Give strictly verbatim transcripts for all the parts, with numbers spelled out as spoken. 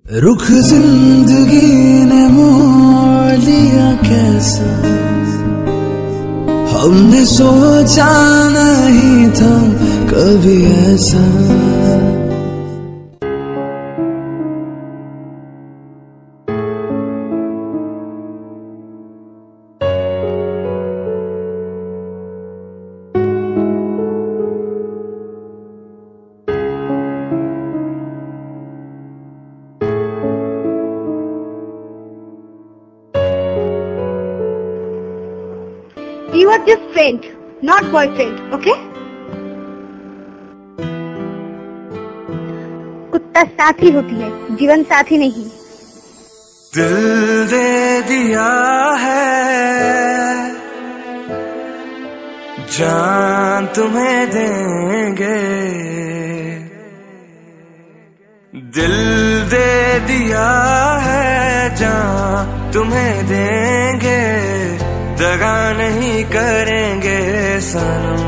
रुख जिंदगी ने मोड़ लिया कैसा, हमने सोचा नहीं था कभी ऐसा। You are just friend, not boyfriend, okay? कुत्ता साथी होती है, जीवन साथी नहीं। दिल दे दिया है, जान तुम्हें देंगे। दिल दे दिया है, जान तुम्हें देंगे। दगा नहीं करेंगे सनम,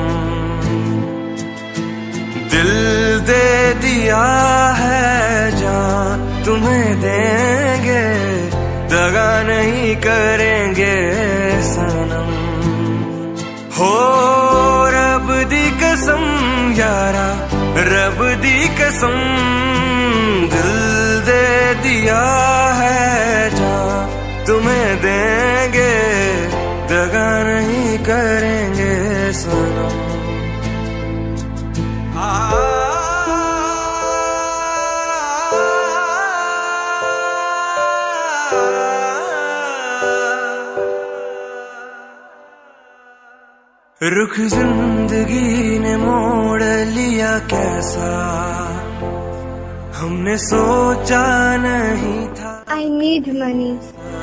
दिल दे दिया है, जान तुम्हें देंगे। दगा नहीं करेंगे सनम। हो रब दी कसम यारा, रब दी कसम। दिल दे दिया है, जान तुम्हें देंगे। दगा नहीं करेंगे सनम। रुख जिंदगी ने मोड़ लिया कैसा, हमने सोचा नहीं था। I need money.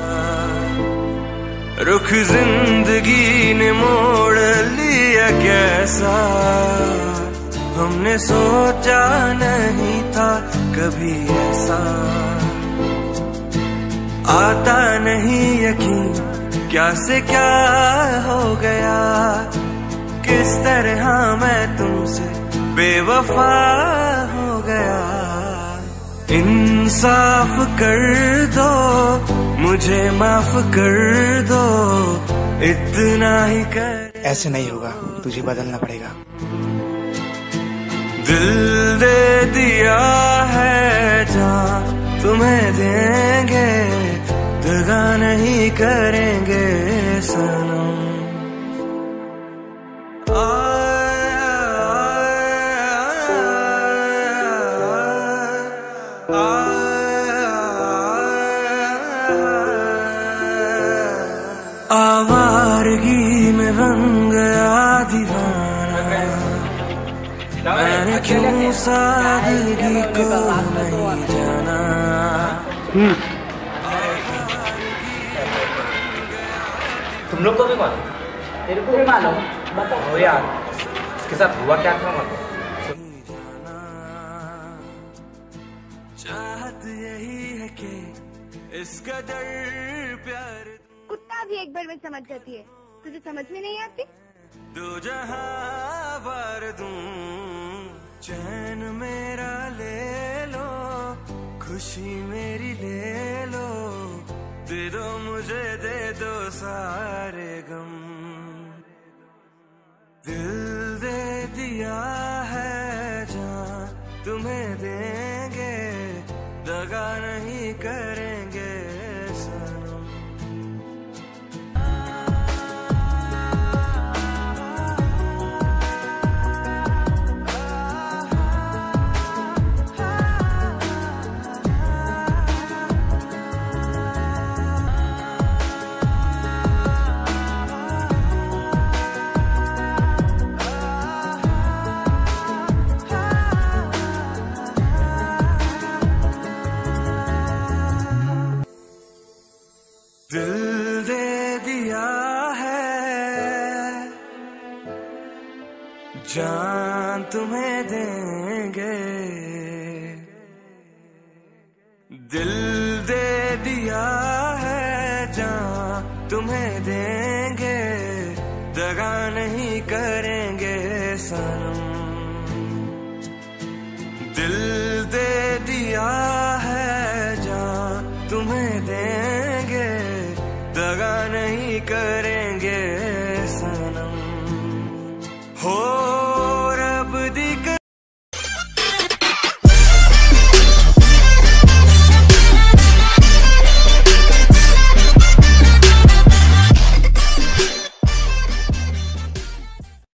रुख जिंदगी ने मोड़ लिया कैसा, हमने सोचा नहीं था कभी ऐसा। आता नहीं यकीन क्या से क्या हो गया, किस तरह मैं तुमसे बेवफा हो गया। इंसाफ कर दो, मुझे माफ कर दो, इतना ही कर। ऐसे नहीं होगा, तुझे बदलना पड़ेगा। दिल दे दिया है, जान तुम्हें देंगे। दगा नहीं करेंगे सनम। आवारगी में बन गया दीवाना, मैंने क्यों सादगी को नहीं जाना। तुम लोग को भी मालूम? तेरे को भी मालूम? बताओ यार, इसके साथ हुआ क्या था मालूम? चाहत यही है कि इसका दर प्यार। कुत्ता भी एक बार में समझ जाती है, तुझे समझ में नहीं आती? दो जहां वार दूं, चैन मेरा ले लो, खुशी मेरी ले लो। दे दो मुझे, दे दो सारे गम। दिल दे दिया है, जान तुम्हें देंगे। दगा नहीं करेंगे सनम। दिल दे दिया है, जान तुम्हें देंगे। दिल दे दिया है, जान तुम्हें देंगे। दगा नहीं करेंगे सनम। दिल दे दिया है, जान करेंगे सनम हो